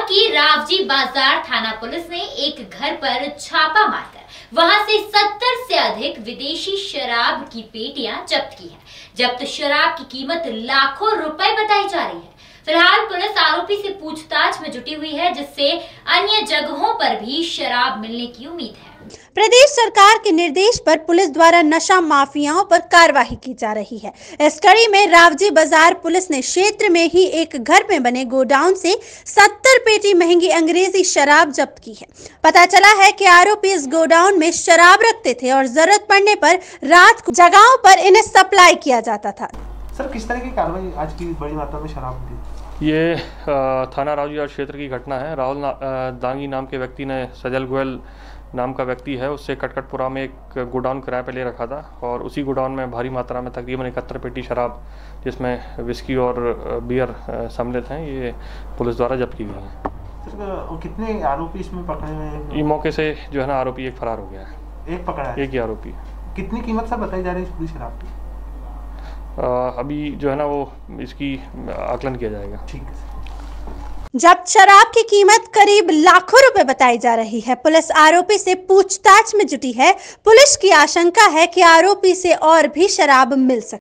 की रावजी बाजार थाना पुलिस ने एक घर पर छापा मारकर वहां से 70 से अधिक विदेशी शराब की पेटियां जब्त की है। जब्त शराब की कीमत लाखों रुपए बताई जा रही है। फिलहाल पुलिस आरोपी से पूछताछ में जुटी हुई है, जिससे अन्य जगहों पर भी शराब मिलने की उम्मीद है। प्रदेश सरकार के निर्देश पर पुलिस द्वारा नशा माफियाओं पर कार्रवाई की जा रही है। इस कड़ी में रावजी बाजार पुलिस ने क्षेत्र में ही एक घर में बने गोडाउन से 70 पेटी महंगी अंग्रेजी शराब जब्त की है। पता चला है कि आरोपी इस गोडाउन में शराब रखते थे और जरूरत पड़ने पर रात को जगहों पर इन्हें सप्लाई किया जाता था। सर, किस तरह की कार्रवाई आज की बड़ी मात्रा में शराब थी? ये थाना रावजी बाजार क्षेत्र की घटना है। राहुल दांगी नाम के व्यक्ति ने सजल गोयल नाम का व्यक्ति है, उससे कटकटपुरा में एक गोडाउन किराए पे ले रखा था और उसी गोडाउन में भारी मात्रा में तकरीबन 71 पेटी शराब, जिसमें विस्की और बियर सम्मिलित हैं, ये पुलिस द्वारा जब्त की गई है। सर, कितने आरोपी इसमें पकड़े हुए हैं? इस मौके से जो है ना आरोपी एक फरार हो गया है। एक पकड़ा है? एक ही आरोपी। कितनी कीमत सर बताई जा रही है इस पूरी शराब की? अभी जो है ना वो इसकी आकलन किया जाएगा। ठीक है। जब्त शराब की कीमत करीब लाखों रुपए बताई जा रही है। पुलिस आरोपी से पूछताछ में जुटी है। पुलिस की आशंका है कि आरोपी से और भी शराब मिल सकती है।